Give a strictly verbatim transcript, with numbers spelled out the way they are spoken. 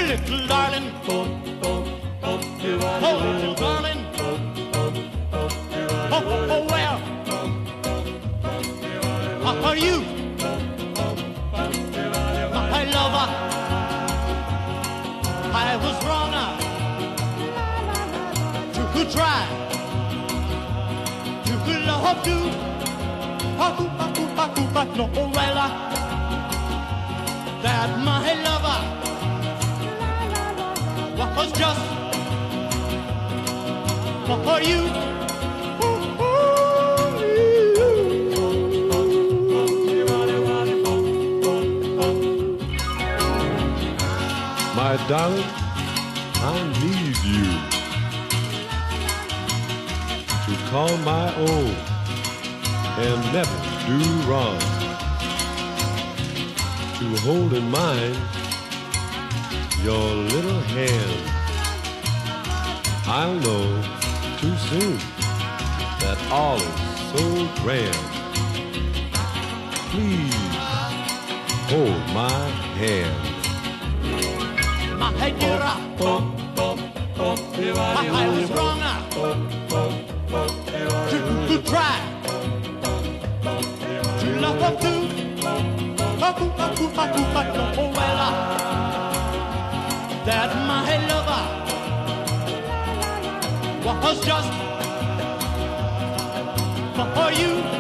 little darling. Oh, little darling. Oh, oh, well, are you my lover? I was wrong to try to love you. But no, well, that my lover was just for you. My darling, I need you to call my own and never do wrong, to hold in mind your little hand. I'll know too soon that all is so grand. Please hold my hand. My dear, oh, oh, oh, I was wrong to, to try to love her too. Oh, well, that my lover was just for you.